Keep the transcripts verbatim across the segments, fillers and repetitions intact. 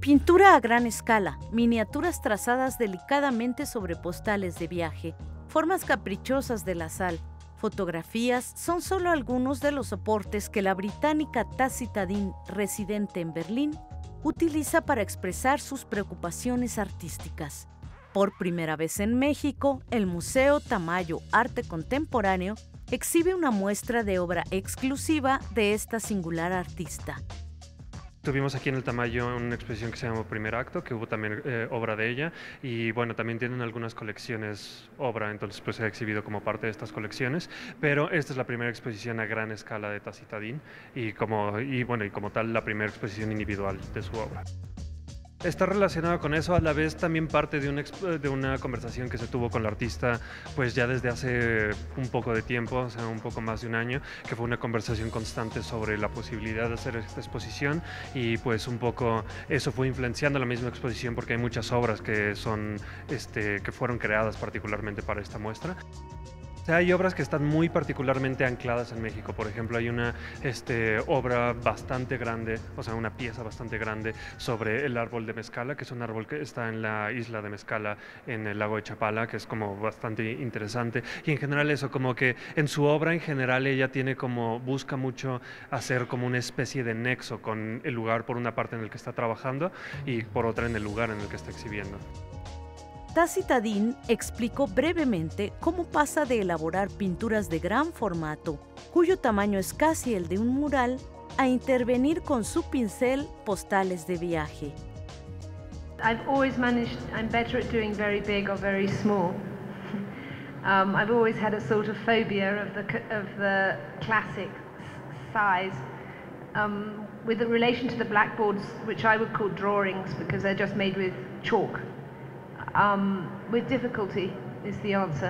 Pintura a gran escala, miniaturas trazadas delicadamente sobre postales de viaje, formas caprichosas de la sal, fotografías son solo algunos de los soportes que la británica Tacita Dean, residente en Berlín, utiliza para expresar sus preocupaciones artísticas. Por primera vez en México, el Museo Tamayo Arte Contemporáneo exhibe una muestra de obra exclusiva de esta singular artista. Tuvimos aquí en el Tamayo una exposición que se llama Primer Acto, que hubo también eh, obra de ella, y bueno, también tienen algunas colecciones obra, entonces pues se ha exhibido como parte de estas colecciones, pero esta es la primera exposición a gran escala de Tacita Dean y como, y, bueno, y como tal la primera exposición individual de su obra. Está relacionado con eso, a la vez también parte de una, de una conversación que se tuvo con la artista pues ya desde hace un poco de tiempo, o sea, un poco más de un año, que fue una conversación constante sobre la posibilidad de hacer esta exposición y pues un poco eso fue influenciando la misma exposición porque hay muchas obras que, son, este, que fueron creadas particularmente para esta muestra. O sea, hay obras que están muy particularmente ancladas en México. Por ejemplo, hay una este, obra bastante grande, o sea, una pieza bastante grande sobre el árbol de Mezcala, que es un árbol que está en la isla de Mezcala, en el lago de Chapala, que es como bastante interesante. Y en general eso, como que en su obra en general ella tiene como, busca mucho hacer como una especie de nexo con el lugar por una parte en el que está trabajando y por otra en el lugar en el que está exhibiendo. Tacita Dean explicó brevemente cómo pasa de elaborar pinturas de gran formato, cuyo tamaño es casi el de un mural, a intervenir con su pincel postales de viaje. I've always managed, I'm better at doing very big or very small. um, I've always had a sort of phobia of the, of the classic size. Um, with relation to the blackboards, which I would call drawings because they're just made with chalk. Um, with difficulty is the answer.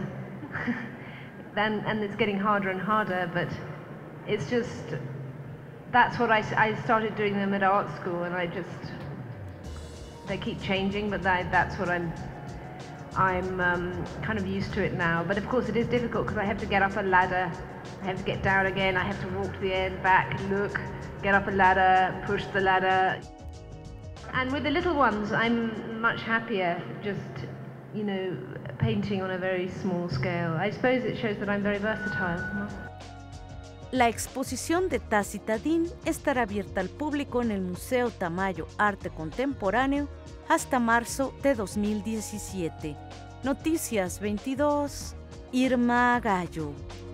then, and it's getting harder and harder, but it's just, that's what I, I started doing them at art school and I just, they keep changing, but that, that's what I'm, I'm um, kind of used to it now. But of course it is difficult because I have to get up a ladder, I have to get down again, I have to walk to the end, back, look, get up a ladder, push the ladder. And with the little ones, I'm much happier just, you know, painting on a very small scale. I suppose it shows that I'm very versatile. ¿No? La exposición de Tacita Dean estará abierta al público en el Museo Tamayo Arte Contemporáneo hasta marzo de dos mil diecisiete. Noticias veintidós, Irma Gallo.